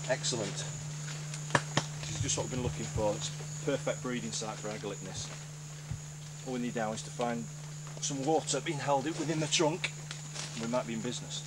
Excellent. This is just what we've been looking for. It's a perfect breeding site for Agalychnis. All we need now is to find some water being held within the trunk, and we might be in business.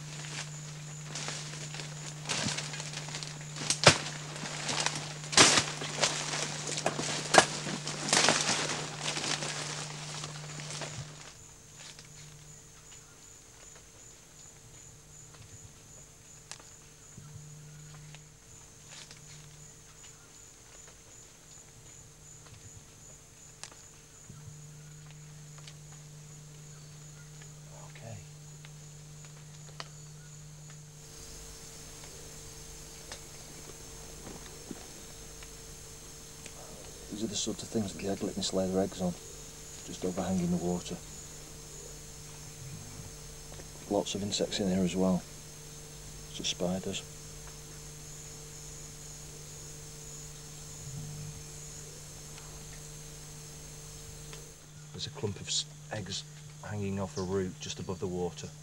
These are the sort of things that the Agalychnis lay their eggs on, just overhanging the water. Lots of insects in here as well, lots of spiders. There's a clump of eggs hanging off a root just above the water.